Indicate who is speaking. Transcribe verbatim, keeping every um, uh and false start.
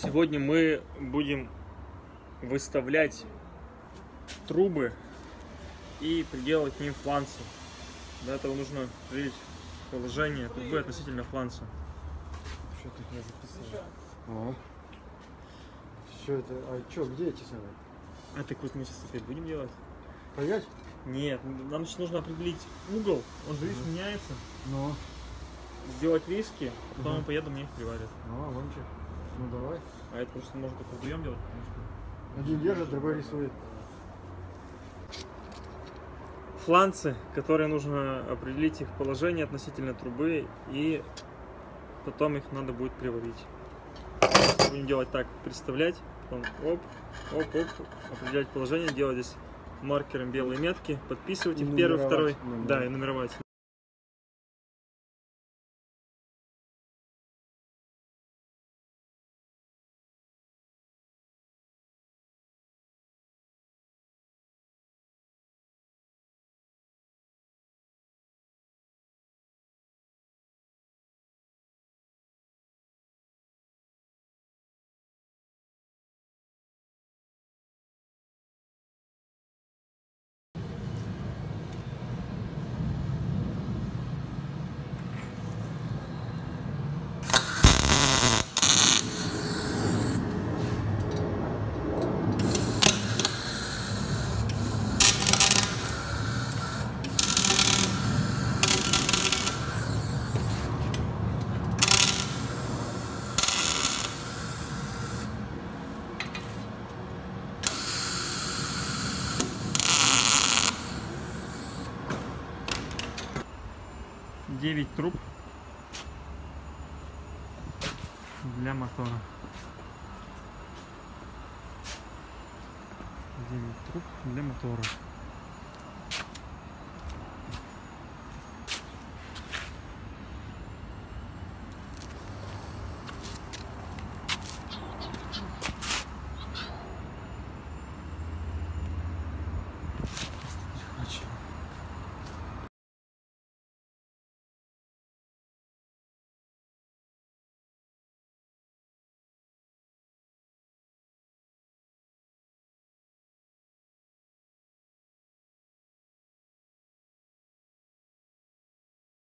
Speaker 1: Сегодня мы будем выставлять трубы и приделать к ним фланцы. Для этого нужно определить положение трубы относительно фланца.
Speaker 2: Что тут я записал? А. Что это? А что, где эти самые?
Speaker 1: А так вот мы сейчас опять будем делать?
Speaker 2: Паять?
Speaker 1: Нет, нам сейчас нужно определить угол. Он же, видишь,
Speaker 2: Ага.
Speaker 1: меняется.
Speaker 2: Ну.
Speaker 1: Сделать риски, а потом
Speaker 2: Ага.
Speaker 1: мы поедем, мне их приварят.
Speaker 2: Ну, вон что. Ну давай.
Speaker 1: А это просто можно только вдвоем делать, потому что...
Speaker 2: Один держит, другой рисует.
Speaker 1: Фланцы, которые нужно определить их положение относительно трубы, и потом их надо будет приварить. Будем делать так, представлять, потом оп, оп, оп, определять положение, делать здесь маркером белые метки, подписывать их первый, второй,
Speaker 2: номер.
Speaker 1: да, и нумеровать. девять труб для мотора. девять труб для мотора.